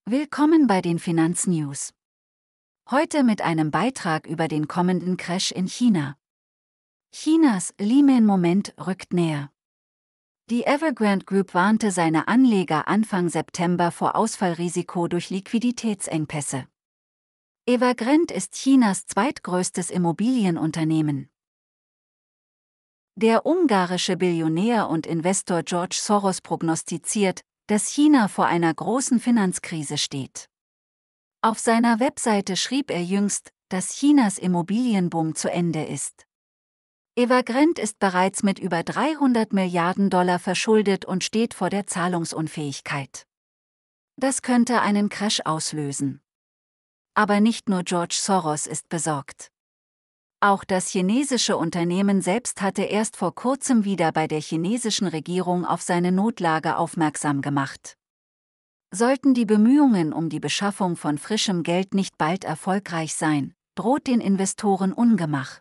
Willkommen bei den Finanznews. Heute mit einem Beitrag über den kommenden Crash in China. Chinas Lehman-Moment rückt näher. Die Evergrande Group warnte seine Anleger Anfang September vor Ausfallrisiko durch Liquiditätsengpässe. Evergrande ist Chinas zweitgrößtes Immobilienunternehmen. Der ungarische Billionär und Investor George Soros prognostiziert, dass China vor einer großen Finanzkrise steht. Auf seiner Webseite schrieb er jüngst, dass Chinas Immobilienboom zu Ende ist. Evergrande ist bereits mit über 300 Milliarden Dollar verschuldet und steht vor der Zahlungsunfähigkeit. Das könnte einen Crash auslösen. Aber nicht nur George Soros ist besorgt. Auch das chinesische Unternehmen selbst hatte erst vor kurzem wieder bei der chinesischen Regierung auf seine Notlage aufmerksam gemacht. Sollten die Bemühungen um die Beschaffung von frischem Geld nicht bald erfolgreich sein, droht den Investoren Ungemach.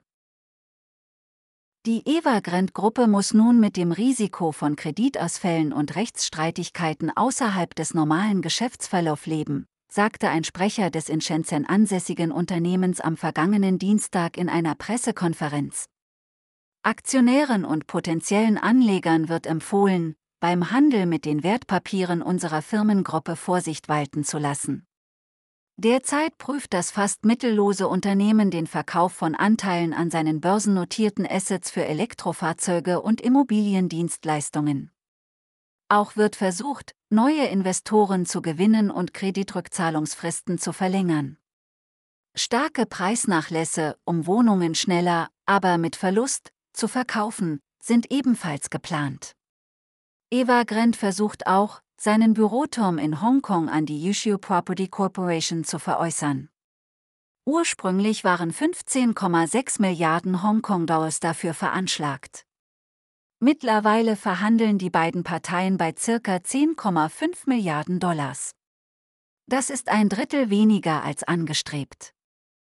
Die Evergrande-Gruppe muss nun mit dem Risiko von Kreditausfällen und Rechtsstreitigkeiten außerhalb des normalen Geschäftsverlaufs leben, sagte ein Sprecher des in Shenzhen ansässigen Unternehmens am vergangenen Dienstag in einer Pressekonferenz. Aktionären und potenziellen Anlegern wird empfohlen, beim Handel mit den Wertpapieren unserer Firmengruppe Vorsicht walten zu lassen. Derzeit prüft das fast mittellose Unternehmen den Verkauf von Anteilen an seinen börsennotierten Assets für Elektrofahrzeuge und Immobiliendienstleistungen. Auch wird versucht, neue Investoren zu gewinnen und Kreditrückzahlungsfristen zu verlängern. Starke Preisnachlässe, um Wohnungen schneller, aber mit Verlust, zu verkaufen, sind ebenfalls geplant. Evergrande versucht auch, seinen Büroturm in Hongkong an die Yushu Property Corporation zu veräußern. Ursprünglich waren 15,6 Milliarden Hongkong-Dollars dafür veranschlagt. Mittlerweile verhandeln die beiden Parteien bei ca. 10,5 Milliarden Dollars. Das ist ein Drittel weniger als angestrebt.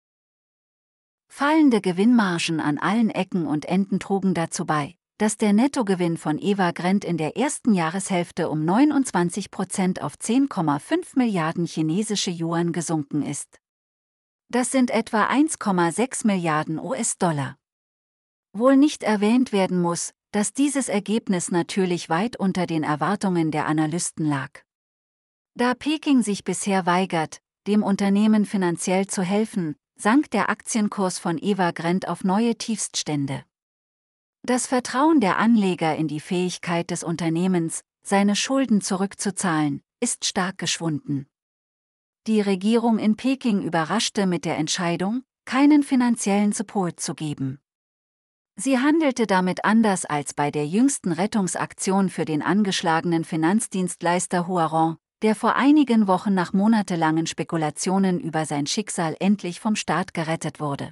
Fallende Gewinnmargen an allen Ecken und Enden trugen dazu bei, dass der Nettogewinn von Evergrande in der ersten Jahreshälfte um 29% auf 10,5 Milliarden chinesische Yuan gesunken ist. Das sind etwa 1,6 Milliarden US-Dollar. Wohl nicht erwähnt werden muss, dass dieses Ergebnis natürlich weit unter den Erwartungen der Analysten lag. Da Peking sich bisher weigert, dem Unternehmen finanziell zu helfen, sank der Aktienkurs von Evergrande auf neue Tiefststände. Das Vertrauen der Anleger in die Fähigkeit des Unternehmens, seine Schulden zurückzuzahlen, ist stark geschwunden. Die Regierung in Peking überraschte mit der Entscheidung, keinen finanziellen Support zu geben. Sie handelte damit anders als bei der jüngsten Rettungsaktion für den angeschlagenen Finanzdienstleister Huarong, der vor einigen Wochen nach monatelangen Spekulationen über sein Schicksal endlich vom Staat gerettet wurde.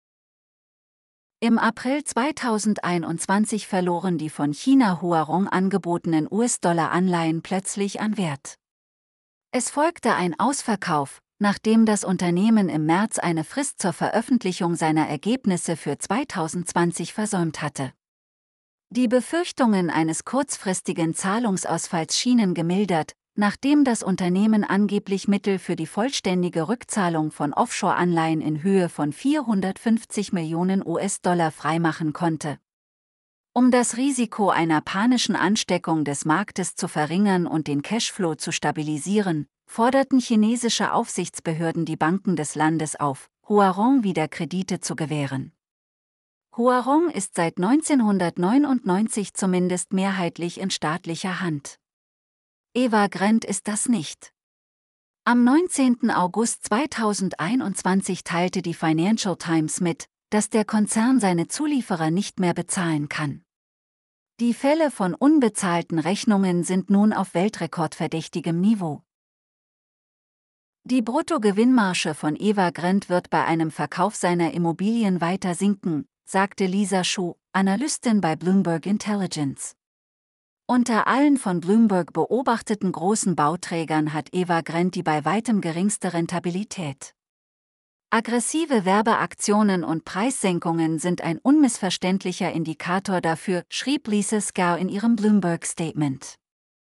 Im April 2021 verloren die von China Huarong angebotenen US-Dollar-Anleihen plötzlich an Wert. Es folgte ein Ausverkauf, nachdem das Unternehmen im März eine Frist zur Veröffentlichung seiner Ergebnisse für 2020 versäumt hatte. Die Befürchtungen eines kurzfristigen Zahlungsausfalls schienen gemildert, nachdem das Unternehmen angeblich Mittel für die vollständige Rückzahlung von Offshore-Anleihen in Höhe von 450 Millionen US-Dollar freimachen konnte. Um das Risiko einer panischen Ansteckung des Marktes zu verringern und den Cashflow zu stabilisieren, forderten chinesische Aufsichtsbehörden die Banken des Landes auf, Huarong wieder Kredite zu gewähren. Huarong ist seit 1999 zumindest mehrheitlich in staatlicher Hand. Evergrande ist das nicht. Am 19. August 2021 teilte die Financial Times mit, dass der Konzern seine Zulieferer nicht mehr bezahlen kann. Die Fälle von unbezahlten Rechnungen sind nun auf weltrekordverdächtigem Niveau. Die Bruttogewinnmarge von Evergrande wird bei einem Verkauf seiner Immobilien weiter sinken, sagte Lisa Shu, Analystin bei Bloomberg Intelligence. Unter allen von Bloomberg beobachteten großen Bauträgern hat Evergrande die bei weitem geringste Rentabilität. Aggressive Werbeaktionen und Preissenkungen sind ein unmissverständlicher Indikator dafür, schrieb Lisa Scow in ihrem Bloomberg-Statement.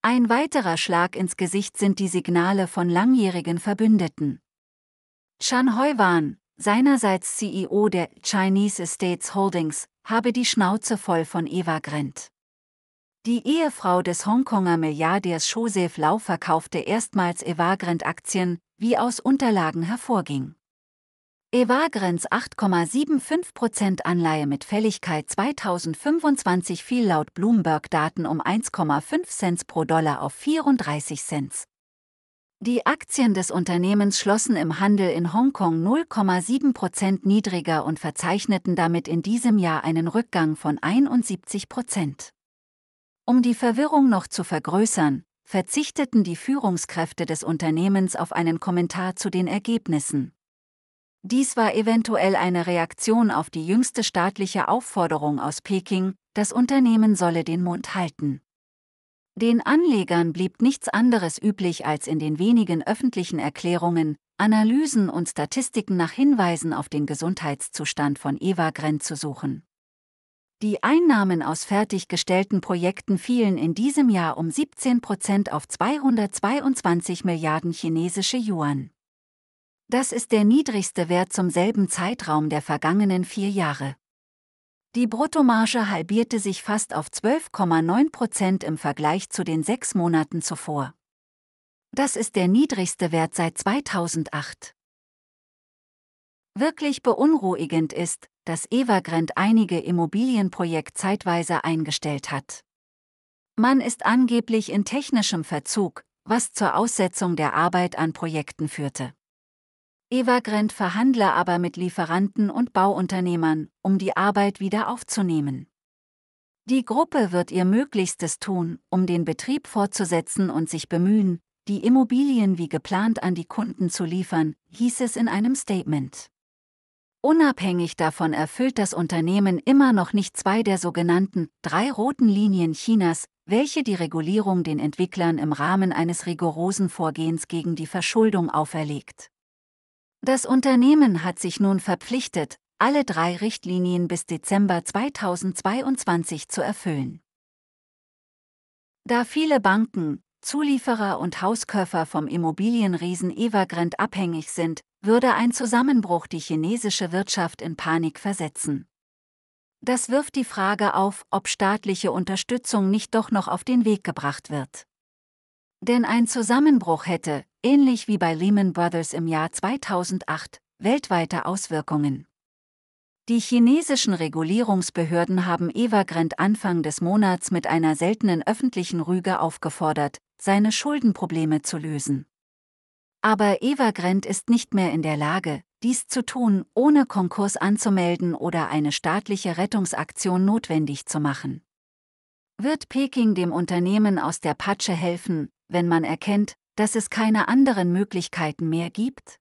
Ein weiterer Schlag ins Gesicht sind die Signale von langjährigen Verbündeten. Chan Hoi-wan, seinerseits CEO der Chinese Estates Holdings, habe die Schnauze voll von Evergrande. Die Ehefrau des Hongkonger Milliardärs Joseph Lau verkaufte erstmals Evergrande-Aktien, wie aus Unterlagen hervorging. Evergrandes 8,75% Anleihe mit Fälligkeit 2025 fiel laut Bloomberg-Daten um 1,5 Cent pro Dollar auf 34 Cent. Die Aktien des Unternehmens schlossen im Handel in Hongkong 0,7% niedriger und verzeichneten damit in diesem Jahr einen Rückgang von 71%. Um die Verwirrung noch zu vergrößern, verzichteten die Führungskräfte des Unternehmens auf einen Kommentar zu den Ergebnissen. Dies war eventuell eine Reaktion auf die jüngste staatliche Aufforderung aus Peking, das Unternehmen solle den Mund halten. Den Anlegern blieb nichts anderes übrig, als in den wenigen öffentlichen Erklärungen, Analysen und Statistiken nach Hinweisen auf den Gesundheitszustand von Evergrande zu suchen. Die Einnahmen aus fertiggestellten Projekten fielen in diesem Jahr um 17% auf 222 Milliarden chinesische Yuan. Das ist der niedrigste Wert zum selben Zeitraum der vergangenen 4 Jahre. Die Bruttomarge halbierte sich fast auf 12,9% im Vergleich zu den 6 Monaten zuvor. Das ist der niedrigste Wert seit 2008. Wirklich beunruhigend ist, dass Evergrande einige Immobilienprojekte zeitweise eingestellt hat. Man ist angeblich in technischem Verzug, was zur Aussetzung der Arbeit an Projekten führte. Evergrande verhandle aber mit Lieferanten und Bauunternehmern, um die Arbeit wieder aufzunehmen. Die Gruppe wird ihr Möglichstes tun, um den Betrieb fortzusetzen und sich bemühen, die Immobilien wie geplant an die Kunden zu liefern, hieß es in einem Statement. Unabhängig davon erfüllt das Unternehmen immer noch nicht 2 der sogenannten 3 roten Linien Chinas, welche die Regulierung den Entwicklern im Rahmen eines rigorosen Vorgehens gegen die Verschuldung auferlegt. Das Unternehmen hat sich nun verpflichtet, alle 3 Richtlinien bis Dezember 2022 zu erfüllen. Da viele Banken, Zulieferer und Hauskäufer vom Immobilienriesen Evergrande abhängig sind, würde ein Zusammenbruch die chinesische Wirtschaft in Panik versetzen. Das wirft die Frage auf, ob staatliche Unterstützung nicht doch noch auf den Weg gebracht wird. Denn ein Zusammenbruch hätte, ähnlich wie bei Lehman Brothers im Jahr 2008, weltweite Auswirkungen. Die chinesischen Regulierungsbehörden haben Evergrande Anfang des Monats mit einer seltenen öffentlichen Rüge aufgefordert, seine Schuldenprobleme zu lösen. Aber Evergrande ist nicht mehr in der Lage, dies zu tun, ohne Konkurs anzumelden oder eine staatliche Rettungsaktion notwendig zu machen. Wird Peking dem Unternehmen aus der Patsche helfen, wenn man erkennt, dass es keine anderen Möglichkeiten mehr gibt?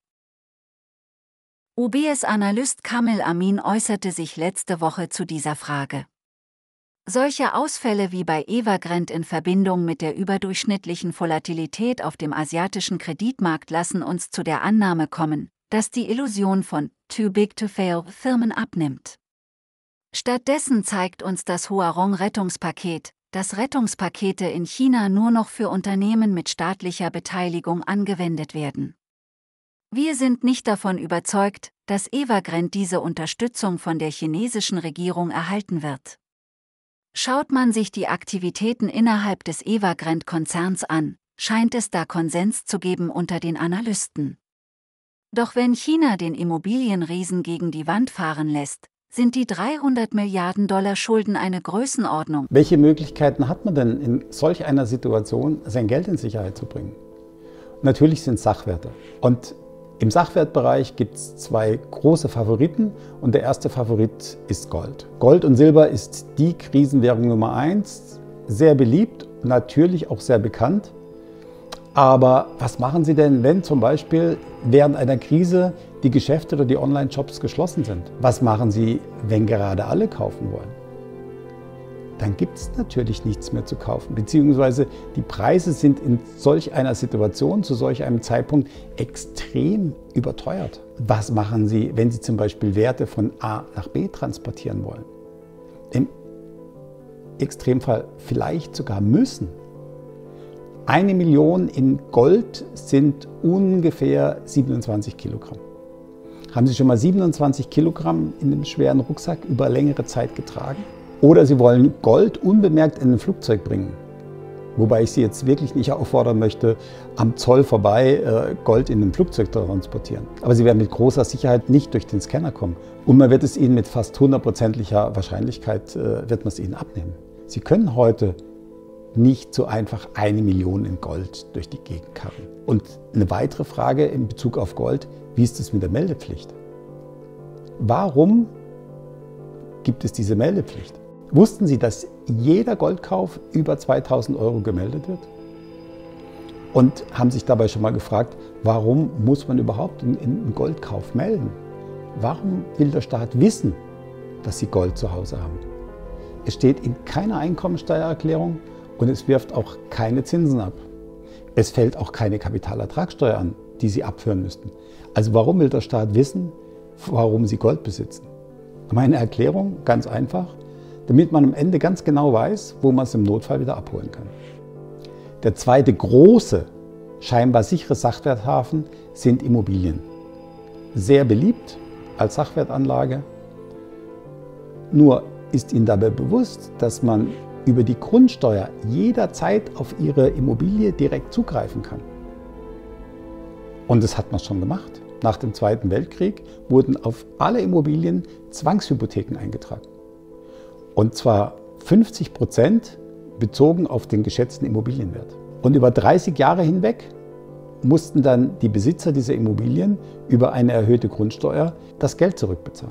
UBS-Analyst Kamil Amin äußerte sich letzte Woche zu dieser Frage. Solche Ausfälle wie bei Evergrande in Verbindung mit der überdurchschnittlichen Volatilität auf dem asiatischen Kreditmarkt lassen uns zu der Annahme kommen, dass die Illusion von too big to fail Firmen abnimmt. Stattdessen zeigt uns das Huarong-Rettungspaket, dass Rettungspakete in China nur noch für Unternehmen mit staatlicher Beteiligung angewendet werden. Wir sind nicht davon überzeugt, dass Evergrande diese Unterstützung von der chinesischen Regierung erhalten wird. Schaut man sich die Aktivitäten innerhalb des Evergrande-Konzerns an, scheint es da Konsens zu geben unter den Analysten. Doch wenn China den Immobilienriesen gegen die Wand fahren lässt, sind die 300 Milliarden Dollar Schulden eine Größenordnung. Welche Möglichkeiten hat man denn in solch einer Situation, sein Geld in Sicherheit zu bringen? Natürlich sind es Sachwerte. Und im Sachwertbereich gibt es 2 große Favoriten und der erste Favorit ist Gold. Gold und Silber ist die Krisenwährung Nummer 1, sehr beliebt, natürlich auch sehr bekannt. Aber was machen Sie denn, wenn zum Beispiel während einer Krise die Geschäfte oder die Online-Shops geschlossen sind? Was machen Sie, wenn gerade alle kaufen wollen? Dann gibt es natürlich nichts mehr zu kaufen, beziehungsweise die Preise sind in solch einer Situation, zu solch einem Zeitpunkt extrem überteuert. Was machen Sie, wenn Sie zum Beispiel Werte von A nach B transportieren wollen? Im Extremfall vielleicht sogar müssen. 1 Million in Gold sind ungefähr 27 Kilogramm. Haben Sie schon mal 27 Kilogramm in einem schweren Rucksack über längere Zeit getragen? Oder Sie wollen Gold unbemerkt in ein Flugzeug bringen. Wobei ich Sie jetzt wirklich nicht auffordern möchte, am Zoll vorbei Gold in einem Flugzeug zu transportieren. Aber Sie werden mit großer Sicherheit nicht durch den Scanner kommen. Und man wird es Ihnen mit fast 100%iger Wahrscheinlichkeit wird man es Ihnen abnehmen. Sie können heute nicht so einfach 1 Million in Gold durch die Gegend karren. Und eine weitere Frage in Bezug auf Gold: Wie ist es mit der Meldepflicht? Warum gibt es diese Meldepflicht? Wussten Sie, dass jeder Goldkauf über 2.000 € gemeldet wird? Und haben sich dabei schon mal gefragt, warum muss man überhaupt einen Goldkauf melden? Warum will der Staat wissen, dass Sie Gold zu Hause haben? Es steht in keiner Einkommensteuererklärung und es wirft auch keine Zinsen ab. Es fällt auch keine Kapitalertragssteuer an, die Sie abführen müssten. Also warum will der Staat wissen, warum Sie Gold besitzen? Meine Erklärung, ganz einfach: Damit man am Ende ganz genau weiß, wo man es im Notfall wieder abholen kann. Der zweite große, scheinbar sichere Sachwerthafen sind Immobilien. Sehr beliebt als Sachwertanlage. Nur ist Ihnen dabei bewusst, dass man über die Grundsteuer jederzeit auf Ihre Immobilie direkt zugreifen kann. Und das hat man schon gemacht. Nach dem Zweiten Weltkrieg wurden auf alle Immobilien Zwangshypotheken eingetragen. Und zwar 50% bezogen auf den geschätzten Immobilienwert. Und über 30 Jahre hinweg mussten dann die Besitzer dieser Immobilien über eine erhöhte Grundsteuer das Geld zurückbezahlen.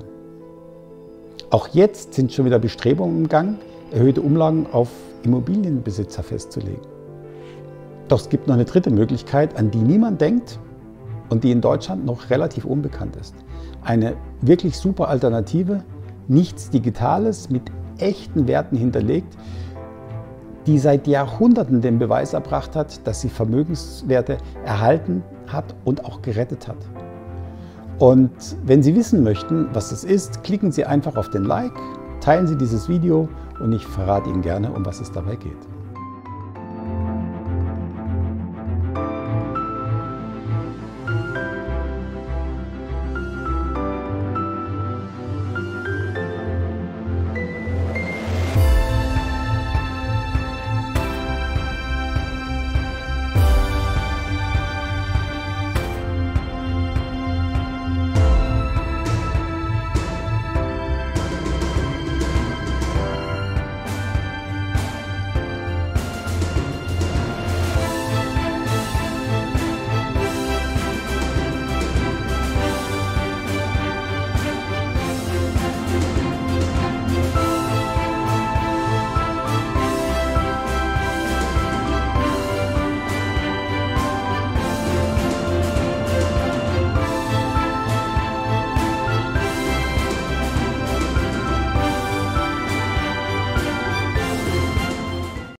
Auch jetzt sind schon wieder Bestrebungen im Gang, erhöhte Umlagen auf Immobilienbesitzer festzulegen. Doch es gibt noch eine dritte Möglichkeit, an die niemand denkt und die in Deutschland noch relativ unbekannt ist. Eine wirklich super Alternative, nichts Digitales, mit echten Werten hinterlegt, die seit Jahrhunderten den Beweis erbracht hat, dass sie Vermögenswerte erhalten hat und auch gerettet hat. Und wenn Sie wissen möchten, was das ist, klicken Sie einfach auf den Like, teilen Sie dieses Video und ich verrate Ihnen gerne, um was es dabei geht.